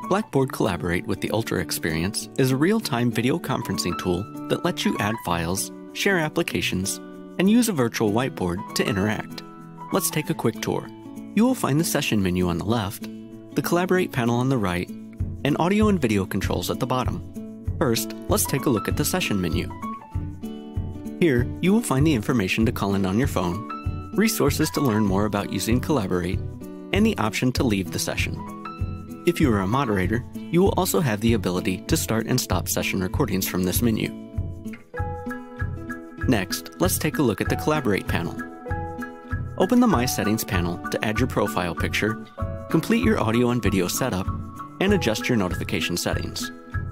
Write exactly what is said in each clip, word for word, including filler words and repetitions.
Blackboard Collaborate with the Ultra experience is a real-time video conferencing tool that lets you add files, share applications, and use a virtual whiteboard to interact. Let's take a quick tour. You will find the session menu on the left, the Collaborate panel on the right, and audio and video controls at the bottom. First, let's take a look at the session menu. Here, you will find the information to call in on your phone, resources to learn more about using Collaborate, and the option to leave the session. If you are a moderator, you will also have the ability to start and stop session recordings from this menu. Next, let's take a look at the Collaborate panel. Open the My Settings panel to add your profile picture, complete your audio and video setup, and adjust your notification settings.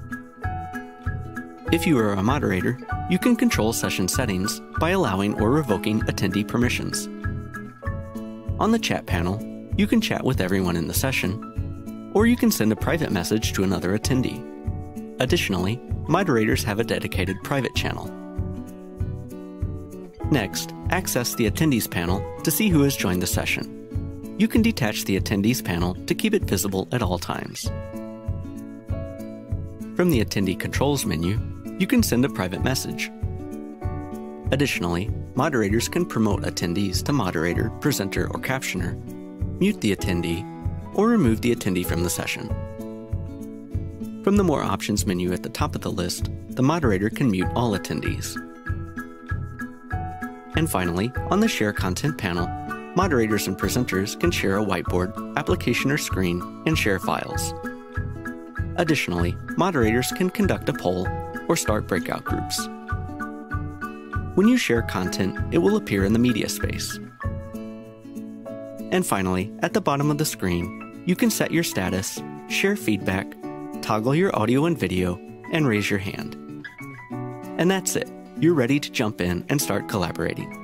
If you are a moderator, you can control session settings by allowing or revoking attendee permissions. On the chat panel, you can chat with everyone in the session, or you can send a private message to another attendee. Additionally, moderators have a dedicated private channel. Next, access the Attendees panel to see who has joined the session. You can detach the Attendees panel to keep it visible at all times. From the Attendee Controls menu, you can send a private message. Additionally, moderators can promote attendees to moderator, presenter, or captioner, mute the attendee, or remove the attendee from the session. From the More Options menu at the top of the list, the moderator can mute all attendees. And finally, on the Share Content panel, moderators and presenters can share a whiteboard, application or screen, and share files. Additionally, moderators can conduct a poll or start breakout groups. When you share content, it will appear in the media space. And finally, at the bottom of the screen, you can set your status, share feedback, toggle your audio and video, and raise your hand. And that's it. You're ready to jump in and start collaborating.